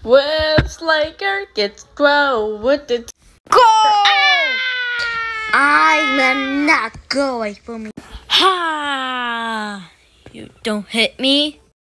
Web Slaker gets throw with the Go! I will not go away from me. ha! You don't hit me.